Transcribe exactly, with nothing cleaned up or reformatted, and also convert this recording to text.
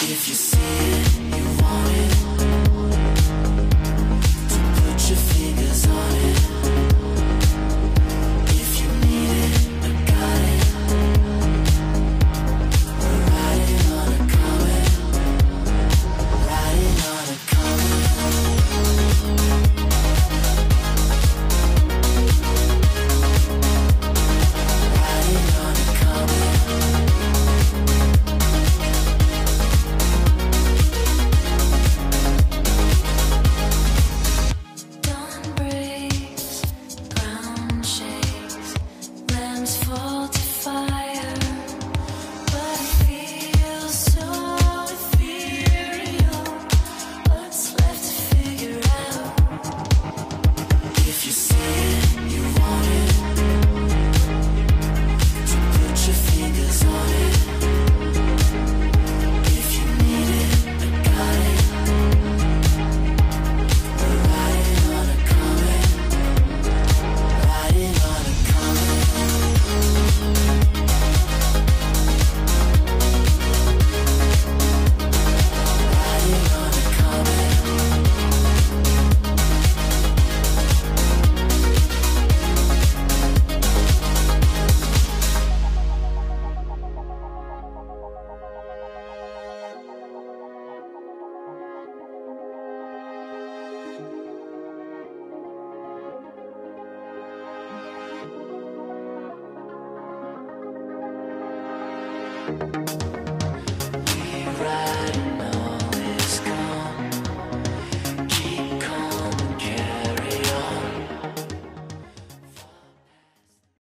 If you see it, you want it, to put your fingers on it. If you need it, I got it. We're riding on a comet, riding on a comet. Riding on a comet. Dawn breaks, ground shakes, lambs fall to fire, but it feels so ethereal. What's left to figure out? If you see it, you want it, to put your fingers on it. If you need it, I got it. We're riding on a comet, riding on a comet. Riding on a comet. Thank you.